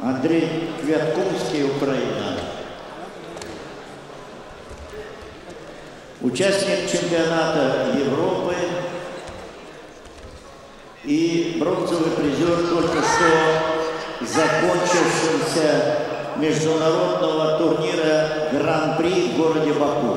Андрей Квятковский, Украина. Участник чемпионата Европы и бронзовый призер только что закончившегося международного турнира Гран-при в городе Баку.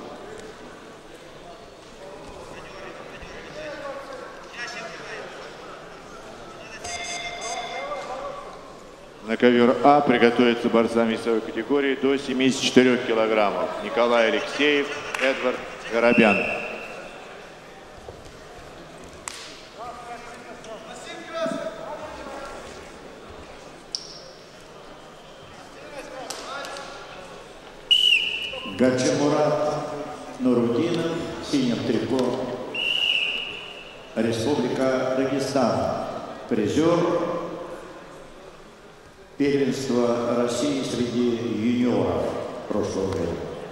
На ковер А приготовится борцам весовой категории до 74 килограммов. Николай Алексеев, Эдвард Горобян. Гаджимурат Нурудинов, в синем трико, Республика Дагестан. Призер первенства России среди юниоров прошлого года.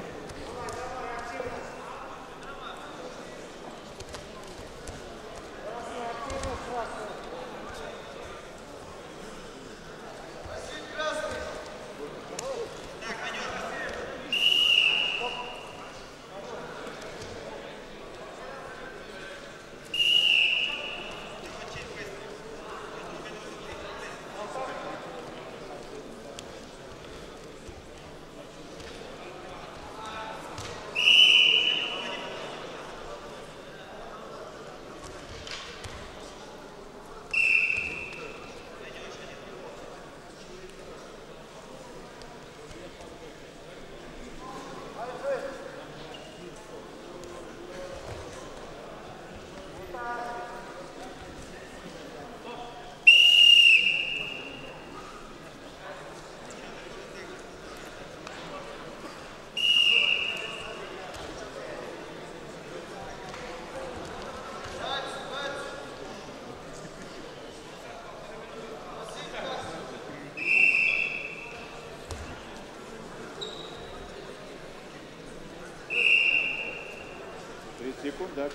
Секунда.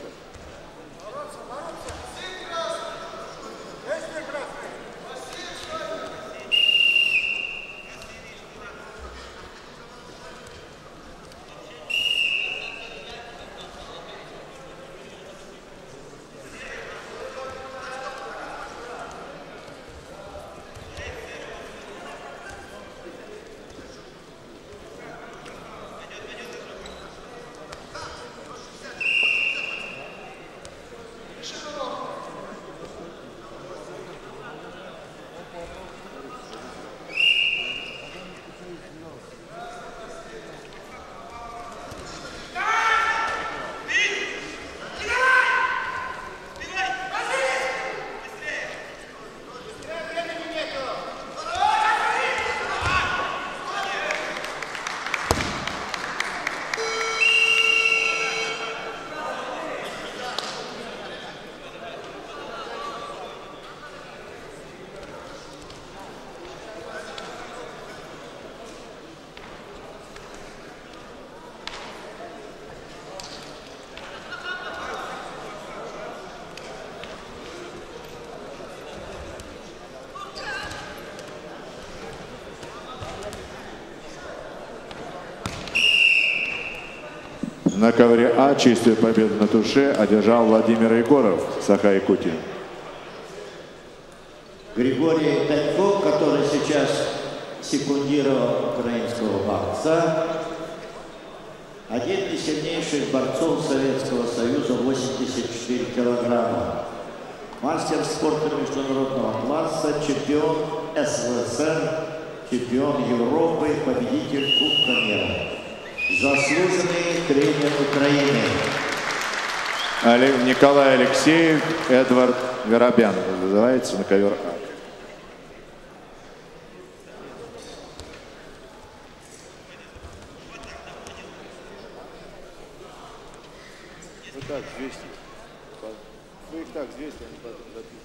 На ковре А чистую победу на туше одержал Владимир Егоров, Саха-Якутия. Григорий Таньков, который сейчас секундировал украинского борца, один из сильнейших борцов Советского Союза, 84 килограмма. Мастер спорта международного класса, чемпион СССР, чемпион Европы, победитель Кубка мира. Заслуженный тренер Украины. Николай Алексеев, Эдвард Горобян называется на ковер А. Вот так, 200. Вы их так, 200, они потом запишут.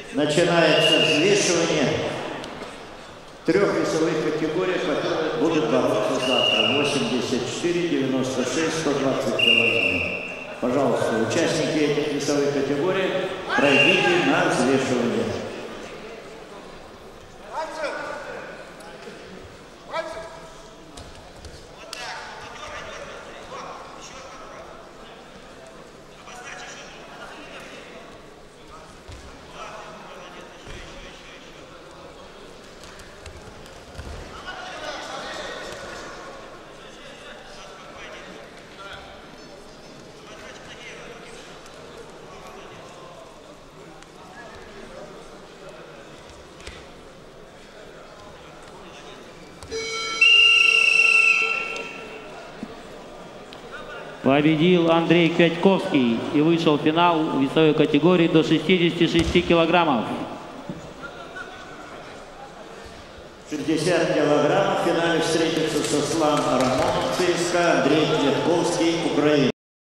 Начинается взвешивание трех весовых категорий, которые будут бороться завтра. 84, 96, 120 килограммов. Пожалуйста, участники этих весовых категорий, пройдите на взвешивание. Победил Андрей Катьковский и вышел в финал в весовой категории до 66 килограммов. 60 килограммов в финале встретится Сослан Арамонов, ЦСКА, Андрей Катьковский, Украина.